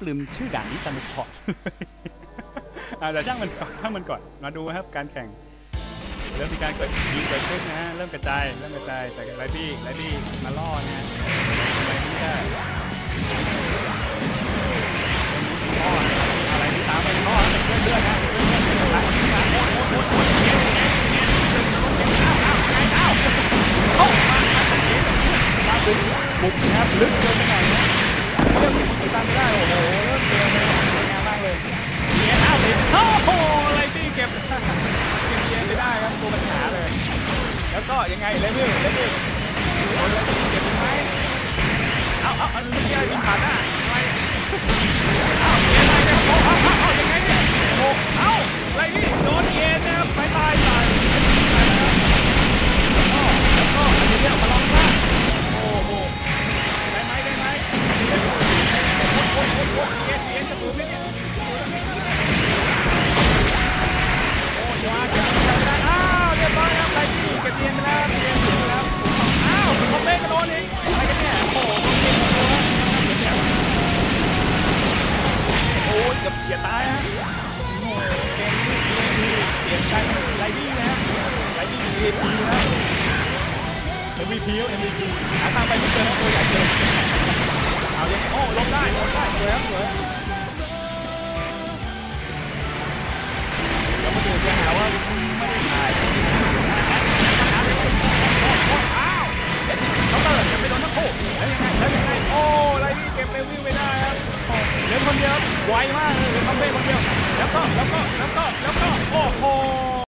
ลืมชื่อด่านนี้ตามไปพอแต่ช่างมันก่อนมาดูครับการแข่งเริ่มมีการเกิดยิงเกิดขึ้นนะฮะเริ่มกระจายแต่ไรบี้มาล่อนะไรบี้ได้ล่ออะไรที่ตามไปล่อเป็นเลือดนะบุกนะครับลึกเกินไปหน่อยนะเริ่มมีคนตามไม่ได้โอ้โหเริ่มเกินเลยสวยงามมากเลยเกียร์อ้าวเลยโอ้โหไรบี้เก็บเกียร์ไม่ได้ครับตัวปัญหาเลยแล้วก็ยังไงเลเวลโดนเลยเก็บไหมเอาเกียร์ยิงผ่านหน้าอะไรเอาเกียร์อะไรเนี่ยเอายังไงเนี่ยโอ้เอาไรบี้โดนเกียร์นะครับไปแล้วก็อันนี้เอามาลองบ้างโอ้โหได้ไหมเกียร์จะสูงไหมเนี่ยโอ้ยว่าจะได้อ้าวเรียบร้อยครับไรบี้เก็บเกียร์ไปแล้วอ้าวคอมเมนต์กระโดดเองอะไรกันเนี่ยโอ้โหโอ้ยกับเฉียดตายฮะโอ้เกมนี้เปลี่ยนใจไรบี้นะไรบี้MVP นะMVP หาทางไปไม่เจอตัวใหญ่เกินเอายังโอ้ลงได้สวยครับสวยแล้วมาดูจะหาว่าไม่ได้ถ่ายอ้าวเขาเปิดจะไปโดนทั้งคู่แล้วยังไงโอ้ไรบี้เก็บเลวิวไม่ได้ครับเหลือคนเดียวไวมากเลยเหลือคอมเบ้คนเดียวแล้วก็โอ้โห